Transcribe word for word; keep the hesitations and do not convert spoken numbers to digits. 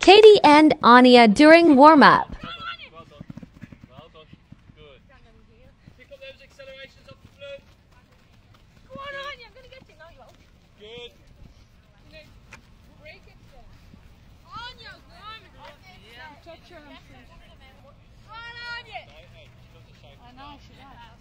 Katie and Anya during warm-up. Well done. Well done. Good. Pick up those accelerations off the floor. Go on, Anya, I'm going to get you. No, you won't. Good. Break it there. Anya, go on. Touch your arms. Go on, Anya. Hey, hey, she does the shape. I know, she does.